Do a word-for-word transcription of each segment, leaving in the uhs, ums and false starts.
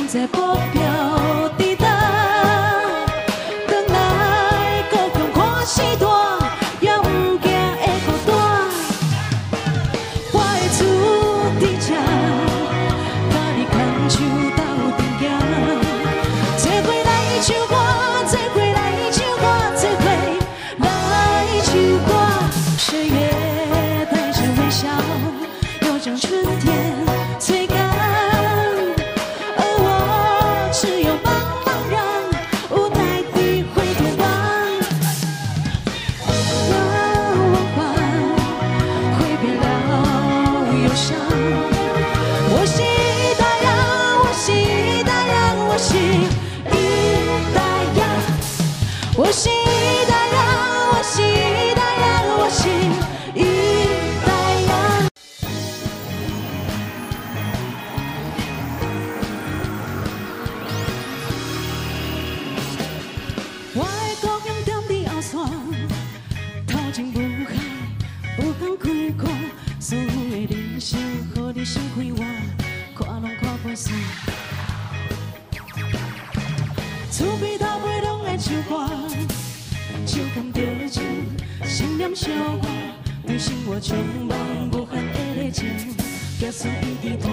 知目标伫倒，转来高雄看时大，也毋惊会孤单。我的厝伫这，甲你牵手斗阵行，做伙来唱歌，做伙来唱歌，做伙来唱歌。岁月带着微笑，又将春天吹干。 我是大洋，我是大洋，我是一大洋。我的故乡踮伫后山，头前无海，不通开阔，所有的人生，予你心开换，看拢看袂散。厝边头尾拢爱唱歌。 手牵着手，心念相伴，对生活充满无限的热情，结束一地土。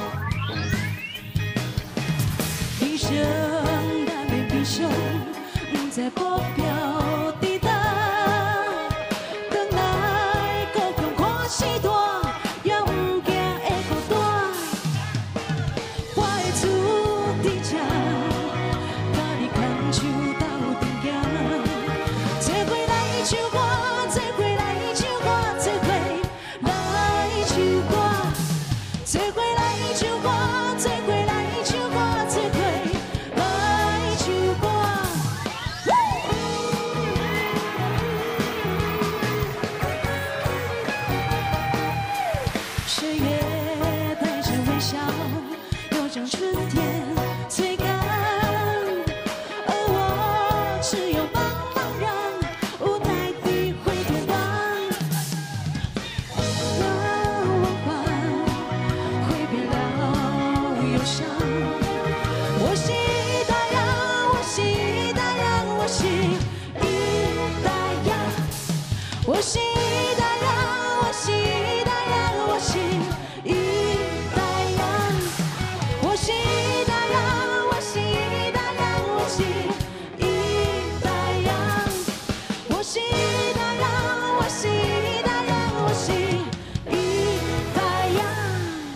人生难免悲伤，不知目标伫倒，转来高雄看时大，也毋惊会孤单。我的厝伫这，甲你牵手斗阵行。 做伙来唱歌，做伙来唱歌，做伙来唱歌，做伙来唱歌，做伙来唱歌，做伙来唱歌。岁月带着微笑，又将春天吹干，而我只有茫茫然。 无奈地回头望，让梦幻挥别了忧伤。我是大洋，我是大洋，我是一大洋。我是大洋，我是大洋，我是一大洋。我是大洋，我是大洋，我是一大洋。 我是大洋，我是大洋，我是一大洋。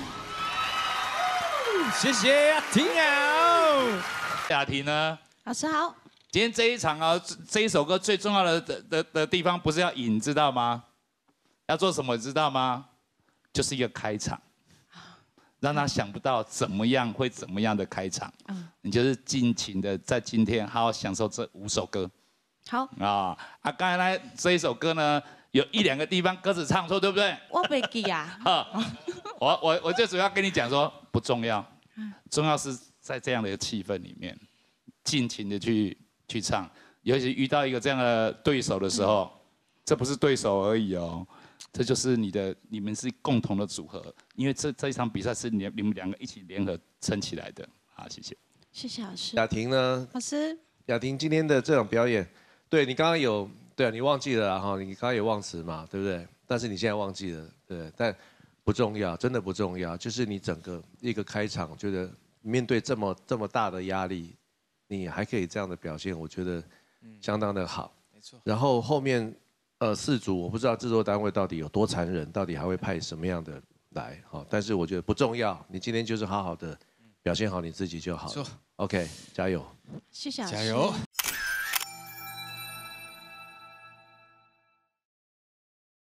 谢谢雅婷啊！雅婷呢？ 老师好。 今天这一场啊，这一首歌最重要的的的的地方不是要引，知道吗？要做什么，知道吗？就是一个开场，让他想不到怎么样会怎么样的开场。嗯，你就是尽情的在今天好好享受这五首歌。 好啊啊！刚才呢这一首歌呢，有一两个地方歌词唱错，对不对？ 我袂记啊。 我我我就主要跟你讲说，不重要，重要是在这样的一个气氛里面，尽情的去去唱。尤其遇到一个这样的对手的时候，嗯、这不是对手而已哦，这就是你的你们是共同的组合，因为这这一场比赛是你你们两个一起联合撑起来的。好，谢谢。 谢谢老师。 雅婷呢？ 老师。 雅婷今天的这场表演。 对你刚刚有对啊，你忘记了哈，你刚刚有忘词嘛，对不对？但是你现在忘记了，对，但不重要，真的不重要。就是你整个一个开场，觉得面对这么这么大的压力，你还可以这样的表现，我觉得相当的好。没错。然后后面呃四组，我不知道制作单位到底有多残忍，到底还会派什么样的来哈，但是我觉得不重要，你今天就是好好的表现好你自己就好了。OK， 加油。 谢谢老师。 加油。